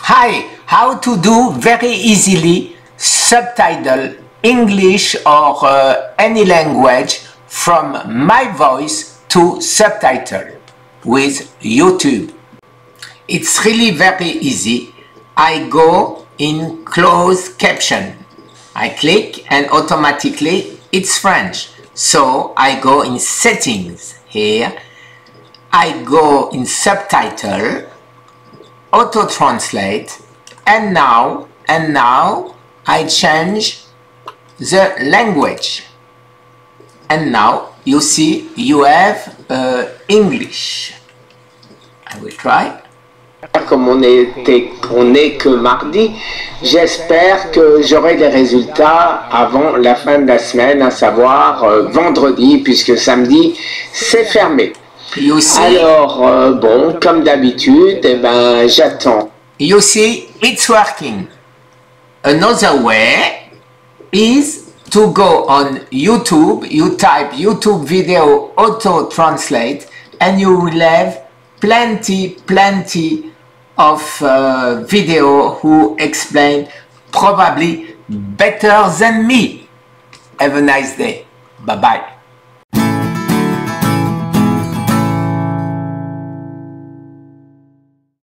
Hi, how to do very easily subtitle English or any language from my voice to subtitle with YouTube. It's really very easy. I go in closed caption. I click and automatically it's French. So I go in settings here. I go in subtitle, auto translate, and now I change the language. And now you see you have English. I will try. Comme on est que mardi, j'espère que j'aurai des résultats avant la fin de la semaine, à savoir vendredi, puisque samedi c'est fermé. Alors bon, comme d'habitude, eh ben j'attends. You see, it's working. Another way is to go on YouTube. You type YouTube video auto translate, and you will have plenty of video who explain probably better than me. Have a nice day. Bye bye.